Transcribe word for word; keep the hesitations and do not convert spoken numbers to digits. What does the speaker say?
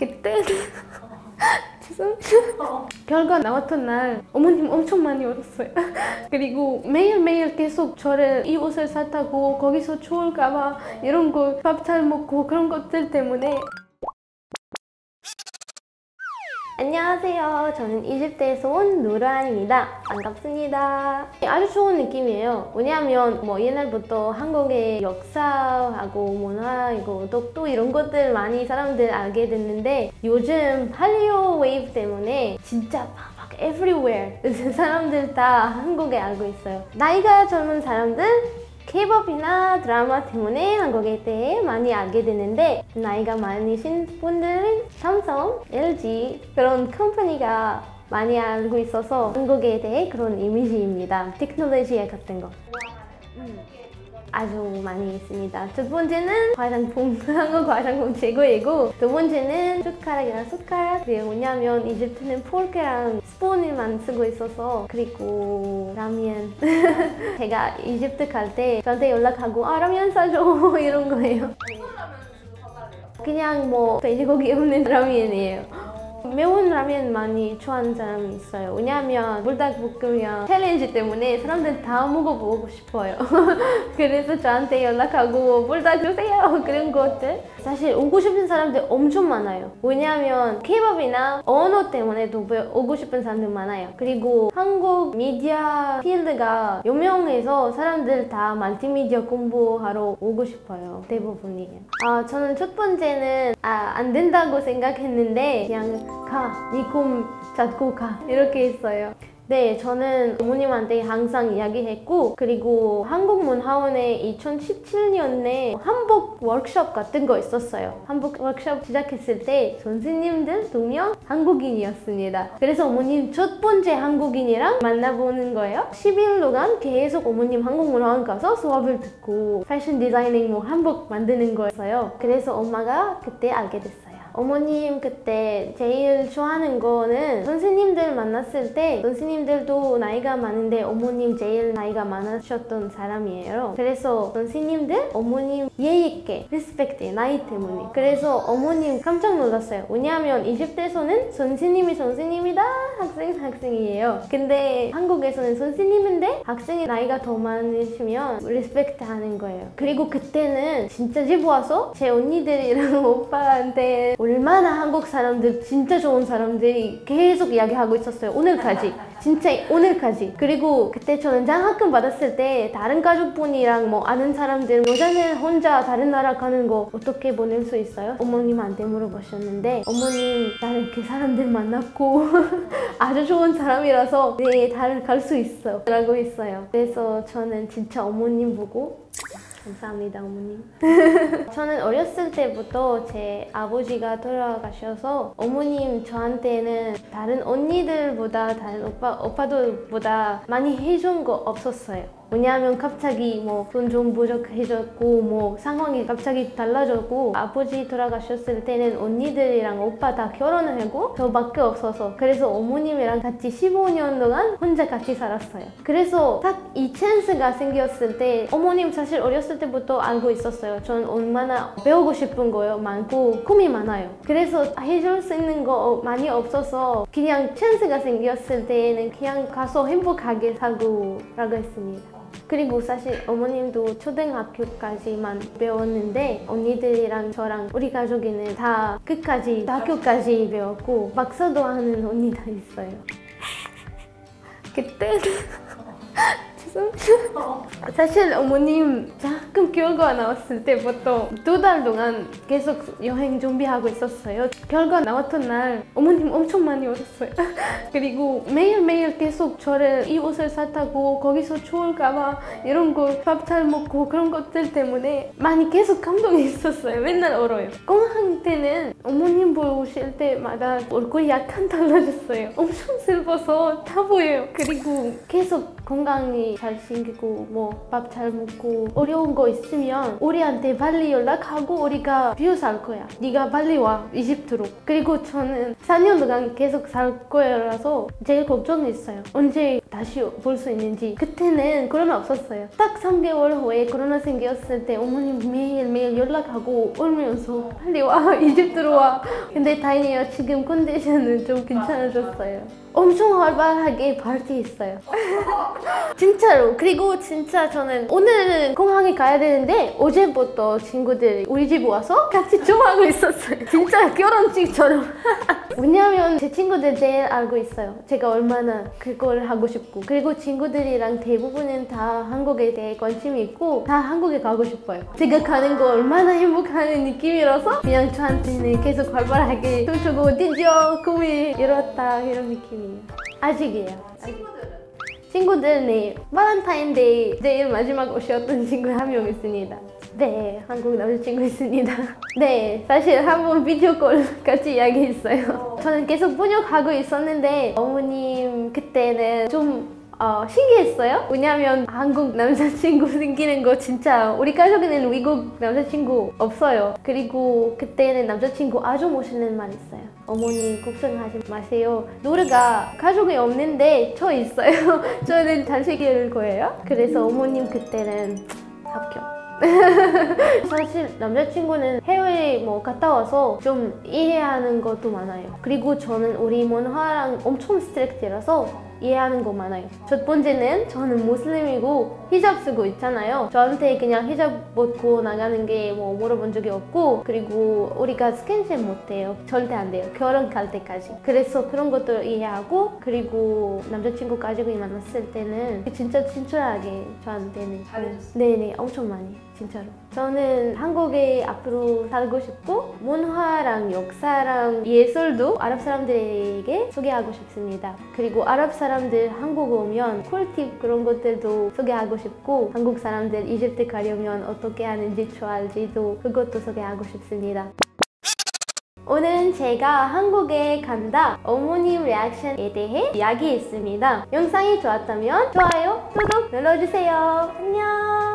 그때는 죄송해요. 결과 나왔던 날 어머님 엄청 많이 울었어요. 그리고 매일매일 계속 저를 이 옷을 샀다고 거기서 추울까봐 이런 거 밥 잘 먹고 그런 것들 때문에. 안녕하세요. 저는 이집트에서 온 누르한입니다. 반갑습니다. 아주 좋은 느낌이에요. 왜냐하면 뭐 옛날부터 한국의 역사하고 문화이고 또, 또 이런 것들 많이 사람들 알게 됐는데 요즘 한류 웨이브 때문에 진짜 막, 막 everywhere 사람들 다 한국에 알고 있어요. 나이가 젊은 사람들 케이팝이나 드라마 때문에 한국에 대해 많이 알게 되는데 나이가 많으신 분들은 삼성, 엘지 그런 컴퍼니가 많이 알고 있어서 한국에 대해 그런 이미지입니다. 테크놀로지 같은 거. 음. 아주 많이 있습니다. 첫 번째는 화장품, 한국 화장품 최고이고 두 번째는 숟가락이랑 숟가락. 왜냐면 이집트는 포크랑 스푼만 쓰고 있어서. 그리고 라면. 제가 이집트 갈 때 저한테 연락하고 아 라면 사줘 이런 거예요. 그냥 뭐 돼지고기 없는 라면이에요. 매운 라면 많이 좋아하는 사람이 있어요. 왜냐하면 불닭볶음면 챌린지 때문에 사람들 다 먹어보고 싶어요. 그래서 저한테 연락하고 불닭 주세요 그런 것들. 사실 오고 싶은 사람들 엄청 많아요. 왜냐하면 케이팝이나 언어 때문에도 오고 싶은 사람들 많아요. 그리고 한국 미디어 필드가 유명해서 사람들 다 멀티미디어 공부하러 오고 싶어요. 대부분이에요. 아, 저는 첫 번째는 아, 안 된다고 생각했는데 그냥 가, 네 꿈 잡고 가 이렇게 했어요. 네, 저는 부모님한테 항상 이야기했고 그리고 한국문화원에 이천십칠 년에 한복 워크숍 같은 거 있었어요. 한복 워크숍 시작했을 때 선생님들 두 명 한국인이었습니다. 그래서 어머님 첫 번째 한국인이랑 만나보는 거예요. 십 일 동안 계속 어머님 한국문화원 가서 수업을 듣고 패션 디자이닝 뭐 한복 만드는 거였어요. 그래서 엄마가 그때 알게 됐어요. 어머님 그때 제일 좋아하는 거는 선생님들 만났을 때 선생님들도 나이가 많은데 어머님 제일 나이가 많으셨던 사람이에요. 그래서 선생님들 어머님 예의 있게 리스펙트 나이 때문에. 그래서 어머님 깜짝 놀랐어요. 왜냐하면 이집트에서는 선생님이 선생님이다 학생 학생이에요. 근데 한국에서는 선생님인데 학생이 나이가 더 많으시면 리스펙트 하는 거예요. 그리고 그때는 진짜 집 와서 제 언니들이랑 오빠한테 얼마나 한국 사람들 진짜 좋은 사람들이 계속 이야기하고 있었어요. 오늘까지. 진짜 오늘까지. 그리고 그때 저는 장학금 받았을 때 다른 가족분이랑 뭐 아는 사람들 여자는 혼자 다른 나라 가는 거 어떻게 보낼 수 있어요? 어머님한테 물어보셨는데 어머님 나는 그 사람들 만났고 아주 좋은 사람이라서 네, 다 갈 수 있어 라고 했어요. 그래서 저는 진짜 어머님 보고 감사합니다 어머님. 저는 어렸을 때부터 제 아버지가 돌아가셔서 어머님 저한테는 다른 언니들보다 다른 오빠, 오빠들보다 많이 해준 거 없었어요. 왜냐하면 갑자기 뭐 돈 좀 부족해졌고 뭐 상황이 갑자기 달라졌고 아버지 돌아가셨을 때는 언니들이랑 오빠 다 결혼을 하고 저밖에 없어서 그래서 어머님이랑 같이 십오 년 동안 혼자 같이 살았어요. 그래서 딱 이 찬스가 생겼을 때 어머님 사실 어렸을 때부터 알고 있었어요. 저는 얼마나 배우고 싶은 거요 많고 꿈이 많아요. 그래서 해줄 수 있는 거 많이 없어서 그냥 찬스가 생겼을 때는 그냥 가서 행복하게 살고 라고 했습니다. 그리고 사실 어머님도 초등학교까지만 배웠는데 언니들이랑 저랑 우리 가족에는 다 끝까지 학교까지 배웠고 박사도 하는 언니가 있어요. 그때는 사실 어머님 장학금 결과 나왔을 때부터 두 달 동안 계속 여행 준비하고 있었어요. 결과 나왔던 날 어머님 엄청 많이 울었어요. 그리고 매일매일 계속 저를 이 옷을 샀다고 거기서 추울까봐 이런 거 밥 잘 먹고 그런 것들 때문에 많이 계속 감동했었어요. 맨날 울어요. 공항 때는 어머님 보실 때마다 얼굴이 약간 달라졌어요. 엄청 슬퍼서 다 보여요. 그리고 계속 건강이 잘 챙기고 뭐 밥 잘 먹고 어려운 거 있으면 우리한테 빨리 연락하고 우리가 비워살 거야. 네가 빨리 와 이집트로. 그리고 저는 사 년 동안 계속 살 거라서 제일 걱정했어요. 언제 다시 볼 수 있는지. 그때는 코로나 없었어요. 딱 삼 개월 후에 코로나 생겼을 때 어머님 매일매일 연락하고 울면서 빨리 와, 이집트로 와. 근데 다행이에요. 지금 컨디션은 좀 괜찮아졌어요. 엄청 활발하게 파티 있어요. 진짜로. 그리고 진짜 저는 오늘은 공항에 가야 되는데 어제부터 친구들이 우리 집 와서 같이 좋아하고 있었어요. 진짜 결혼식처럼. 왜냐면 제 친구들 제일 알고 있어요. 제가 얼마나 그걸 하고 싶고. 그리고 친구들이랑 대부분은 다 한국에 대해 관심이 있고 다 한국에 가고 싶어요. 제가 가는 거 얼마나 행복한 느낌이라서 그냥 저한테는 계속 활발하게 춤추고 드디어 꿈이 이뤘다 이런 느낌이에요. 아직이에요. 친구들은? 친구들 네. 발렌타인데이 제일 마지막 오셨던 친구 한 명 있습니다. 네, 한국 남자친구 있습니다. 네, 사실 한번 비디오 콜 같이 이야기했어요. 저는 계속 번역하고 있었는데 어머님 그때는 좀 어, 신기했어요. 왜냐면 한국 남자친구 생기는 거 진짜 우리 가족에는 미국 남자친구 없어요. 그리고 그때는 남자친구 아주 멋있는 말 있어요. 어머니 걱정하지 마세요. 노래가 가족이 없는데 저 있어요. 저는 잘 새길 거예요. 그래서 어머님 그때는 합격. 사실 남자친구는 해외에 뭐 갔다 와서 좀 이해하는 것도 많아요. 그리고 저는 우리 문화랑 엄청 스트릭트라서 이해하는 거 많아요. 첫 번째는 저는 무슬림이고 히잡 쓰고 있잖아요. 저한테 그냥 히잡 벗고 나가는 게 뭐 물어본 적이 없고, 그리고 우리가 스킨십 못해요. 절대 안 돼요. 결혼 갈 때까지. 그래서 그런 것도 이해하고, 그리고 남자친구 가지고 만났을 때는 진짜 친절하게 저한테는 잘해줬어요. 네네, 엄청 많이. 진짜로. 저는 한국에 앞으로 살고 싶고 문화랑 역사랑 예술도 아랍 사람들에게 소개하고 싶습니다. 그리고 아랍 사람들 한국 오면 꿀팁 그런 것들도 소개하고 싶고, 한국 사람들 이집트 가려면 어떻게 하는지 좋아할지도 그것도 소개하고 싶습니다. 오늘은 제가 한국에 간다 어머님 리액션에 대해 이야기했습니다. 영상이 좋았다면 좋아요, 구독 눌러주세요. 안녕.